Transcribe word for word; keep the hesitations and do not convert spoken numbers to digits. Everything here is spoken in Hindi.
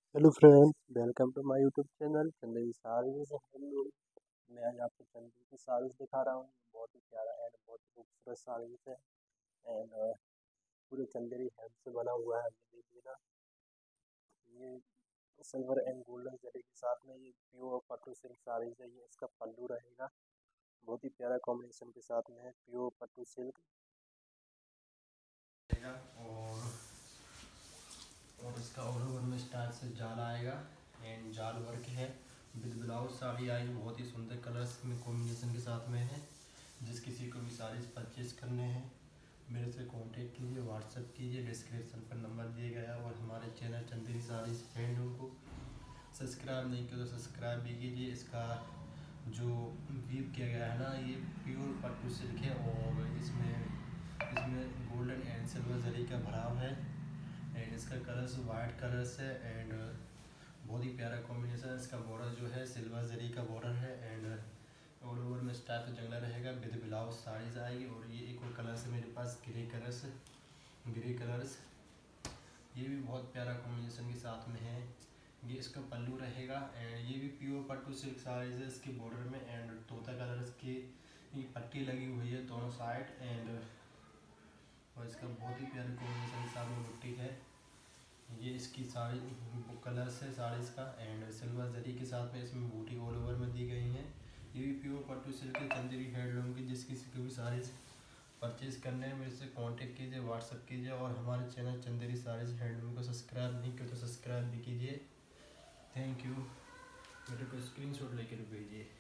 Hello friends, welcome to my YouTube channel Chanderi saris handloom. मैं आज आपको चंदेरी की साड़ीज दिखा रहा हूँ। बहुत ही प्यारा एंड बहुत ही खूबसूरत साड़ीज है एंड पूरे चंदेरी हैंड से बना हुआ है। ये देखिए ना, ये सिल्वर एंड गोल्डन जरी के साथ में ये प्योर पटु सिल्क साड़ीज है। ये इसका पल्लू रहेगा, बहुत ही प्यारा कॉम्बिनेशन के साथ में है, प्योर पटु सिल्क और और इसका ऑल ओवर में स्टाइल से जाल आएगा एंड जाल वर्क है विद ब्लाउज। साड़ी आएगी बहुत ही सुंदर कलर्स में कॉम्बिनेशन के साथ में है। जिस किसी को भी साड़ीज परचेज करने हैं मेरे से कांटेक्ट कीजिए, व्हाट्सएप कीजिए, डिस्क्रिप्शन पर नंबर दिए गया है। और हमारे चैनल चंदेरी साड़ीज हैंडलूम को सब्सक्राइब नहीं किया तो सब्सक्राइब भी कीजिए। इसका जो वीव किया गया है ना, ये प्योर पट्टू सिल्क है और इसमें इसमें गोल्डन एंड सिल्वर जरी का भराव है एंड इसका कलर्स वाइट कलर्स है एंड बहुत ही प्यारा कॉम्बिनेशन है। इसका बॉर्डर जो है सिल्वर जरी का बॉर्डर है एंड ऑल ओवर में स्टाइल तो जंगला रहेगा विद ब्लाउज साड़ीज आएगी। और ये एक और कलर्स है मेरे पास, ग्रे कलर्स ग्रे कलर्स ये भी बहुत प्यारा कॉम्बिनेशन के साथ में है। ये इसका पल्लू रहेगा एंड ये भी प्योर पट्टू सिल्क साड़ीज है। इसके बॉर्डर में एंड तोता कलर्स की पट्टी लगी हुई है दोनों साइड एंड और इसका बहुत ही प्यारा कॉम्बिनेशन के साथ में बुट्टी है। ये इसकी साड़ी कलर्स है साड़ीज़ का एंड सिल्वर जरी के साथ में इसमें बूटी ऑल ओवर में दी गई हैं। ये भी प्योर पट्टू सिल्क के चंदेरी हैंडलूम की। जिस किसी को भी साड़ीज़ परचेज करने हैं मेरे से कांटेक्ट कीजिए, व्हाट्सअप कीजिए और हमारे चैनल चंदेरी साड़ीज़ हैंडलूम को सब्सक्राइब नहीं किया तो सब्सक्राइब भी कीजिए। Thank you. मेरे को स्क्रीन शॉट लेकर भेजिए।